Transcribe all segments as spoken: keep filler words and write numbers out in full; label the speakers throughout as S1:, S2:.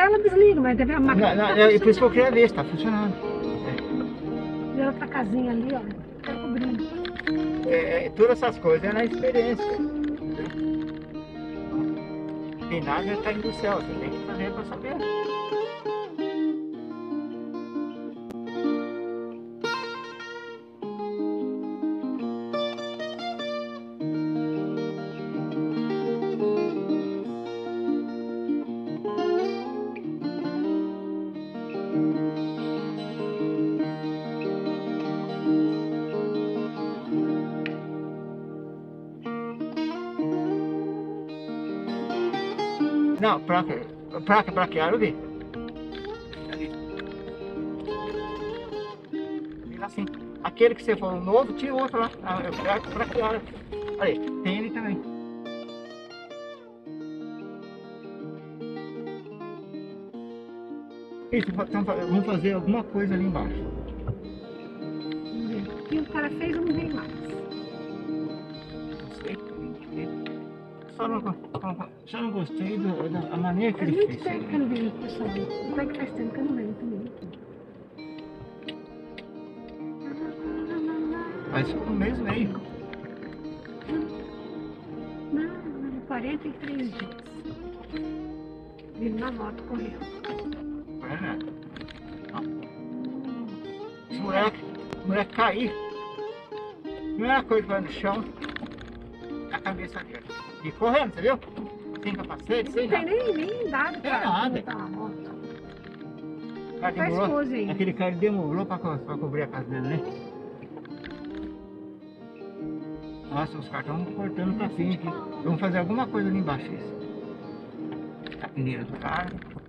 S1: ela desliga, mas deve a máquina.
S2: Não, não,
S1: tá
S2: é por isso que eu queria ver se tá funcionando.
S1: É. Tem outra casinha ali, ó. Tá cobrindo.
S2: É, é, todas essas coisas é na experiência. Tem nada já tá indo do céu, você tem que fazer pra saber. Não, placa, placa braquiária, eu vi. Ali. Vira assim. Aquele que você falou novo, tinha outro lá. Ah, é placa braquiária. Ali, tem ele também. Isso, vamos fazer alguma coisa ali embaixo.
S1: Vamos ver. O que o cara fez, eu não vi mais.
S2: Não sei. Só não, só não gostei do, da maneira que
S1: Faz
S2: ele
S1: muito
S2: fez.
S1: tempo que eu não venho pro salão. Até que faz tempo que eu não venho também.
S2: Mas um mês e meio.
S1: Não, quarenta e três dias. Vindo na moto correndo.
S2: Não é nada. Se o moleque, o moleque cair, primeira coisa que vai no chão é a cabeça dele. E correndo, você viu? Sem capacete, sem
S1: Não
S2: nada.
S1: tem nem, nem dado
S2: Tem
S1: pra
S2: nada.
S1: botar na moto.
S2: O cara
S1: Faz
S2: demorou,
S1: pose aí.
S2: aquele cara demorou pra, co- pra cobrir a casa dele, né? Nossa, os caras estão cortando o capim aqui. Vamos fazer alguma coisa ali embaixo. Isso. Capineira do cara.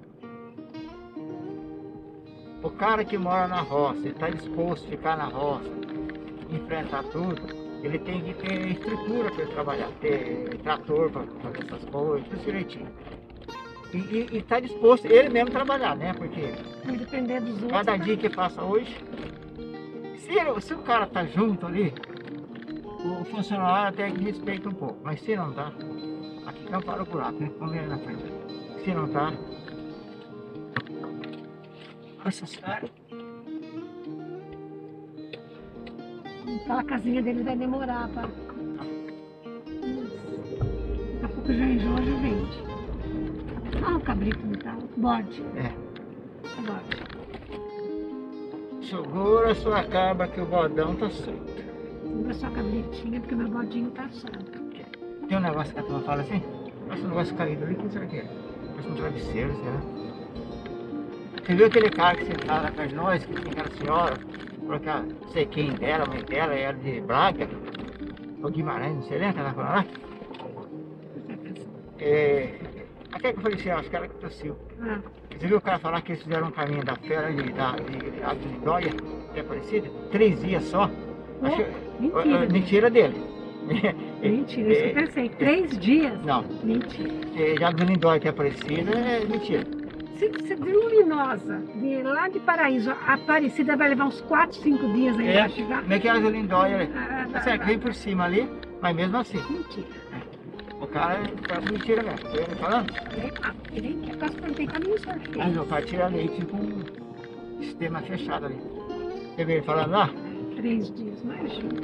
S2: O cara que mora na roça, ele está disposto a ficar na roça, enfrentar tudo, ele tem que ter estrutura para trabalhar, ter trator para fazer essas coisas, tudo direitinho. E está disposto ele mesmo trabalhar, né? Porque
S1: Vai depender dos outros.
S2: cada
S1: tá?
S2: dia que passa hoje, se, ele- se o cara tá junto ali, o funcionário até que respeita um pouco, mas se não tá, aqui não para o buraco, né? Vamos ver na frente. Se não tá, nossa senhora.
S1: Então a casinha dele vai demorar pra... Daqui a pouco já enjoa, já vende. Ah, o cabrito no tal. Bode.
S2: É.
S1: Bode.
S2: Segura sua cabra que o bodão tá solto.
S1: Segura sua cabritinha, porque meu bodinho tá solto.
S2: Tem um negócio que a turma fala assim, nossa, um negócio caído ali, o que será que é? Parece um travesseiro, será? Você viu aquele cara que sentava atrás de nós, que tinha aquela senhora, falou que a não sei quem dela, a mãe dela era de Braga, ou Guimarães, não sei, lembra que ela falou lá? É, aquela que eu falei assim, ó, acho que ela que tossiu.
S1: Ah,
S2: Você viu o cara falar que eles fizeram um caminho da fera de, da, de, de, de Lindóia, que é parecido? Três dias só.
S1: Oh,
S2: Acho,
S1: mentira
S2: uh, mentira dele.
S1: mentira, isso que eu pensei. Três dias?
S2: Não,
S1: Mentira.
S2: é, já do Lindóia que é parecido, é mentira.
S1: Se, se de Luminosa, de lá de Paraíso, a Aparecida vai levar uns quatro, cinco dias aí
S2: É,
S1: pra chegar.
S2: como é que é a do Lindóia ali?
S1: Ah,
S2: Tá certo, vem por cima ali, mas mesmo assim.
S1: Mentira.
S2: O cara tá com mentira mesmo, tá vendo falando?
S1: Nem lá, nem que quase não tem caminho certo.
S2: Aí meu pai tira leite com um sistema fechado ali. Você vê ele falando lá?
S1: Três dias, imagina.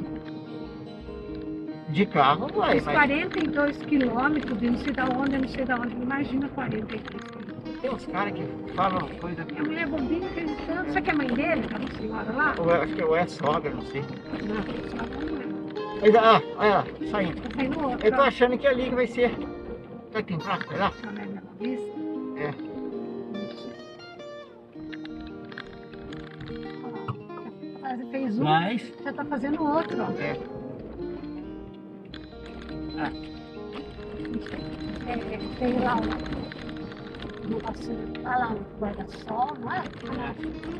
S2: De carro vai,
S1: Uns
S2: mas
S1: quarenta e dois quilômetros de não sei da onde, não sei da onde. Imagina quarenta e dois quilômetros.
S2: tem uns caras que falam coisa
S1: E a mulher bobinha acreditando. Será que é mãe dele, aquela senhora lá?
S2: ou eu acho que ou é sogra, não sei.
S1: Não, só a mulher.
S2: Mas, ah, olha lá, saindo.
S1: Tá saindo outra.
S2: Eu tô achando que ali que vai ser. Será que tem placa? Olha lá.
S1: Olha na vista.
S2: É.
S1: Ó, já fez um,
S2: Mas,
S1: já tá fazendo outro, ó.
S2: é. Ah,
S1: É, é, tem lá um negócio, olha lá um guarda-sol, não é? Olha lá.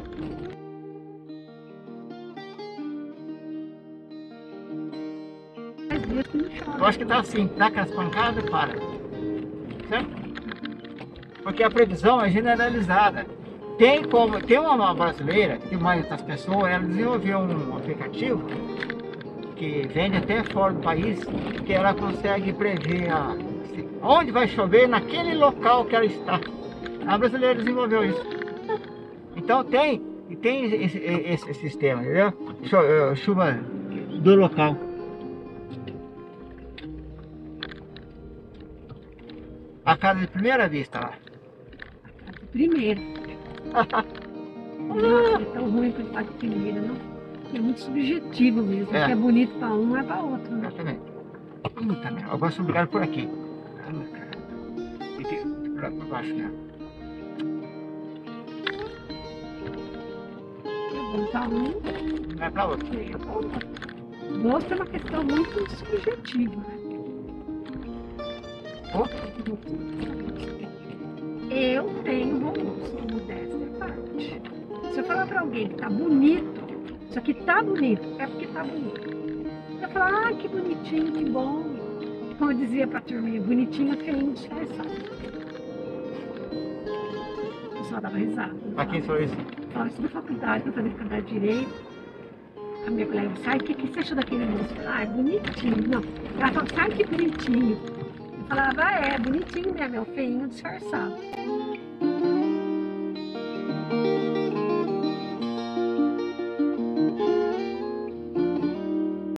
S1: Faz dias que não chove.
S2: eu acho que tá assim, dá aquelas pancadas e para. Certo? Porque a previsão é generalizada. Tem como, tem uma brasileira, que mais das pessoas, ela desenvolveu um aplicativo que vende até fora do país, que ela consegue prever a, onde vai chover naquele local que ela está. A brasileira desenvolveu isso. Então tem, e tem esse, esse, esse sistema, entendeu? Chu- Chuva do local. A casa de primeira vista lá.
S1: Primeiro. Nossa, é tão ruim pra falar de primeira, não? É muito subjetivo mesmo.
S2: É.
S1: O que é bonito pra um não é pra outro, né?
S2: Exatamente. Puta merda, eu gosto de um lugar por aqui. Caramba, cara. E tem por lá por baixo, né?
S1: É bom pra um,
S2: Não é pra outro.
S1: é pra outro. Gosto é uma questão muito subjetiva, né?
S2: Oh,
S1: Eu tenho bom gosto, modéstia à parte. Se eu falar pra alguém que tá bonito, isso aqui tá bonito, é porque tá bonito. Eu falar, ah, que bonitinho, que bom. Como eu dizia pra turminha, bonitinho, feinho, disfarçado. Eu só dava risada.
S2: pra quem falou isso?
S1: Falava isso na faculdade, pra fazer faculdade de Direito. A minha colega, sai, o que, que você achou daquele moço? Eu falava, ah, é bonitinho. Não, ela falava, sai que bonitinho. Eu falava, ah, é, bonitinho mesmo, é o feinho disfarçado.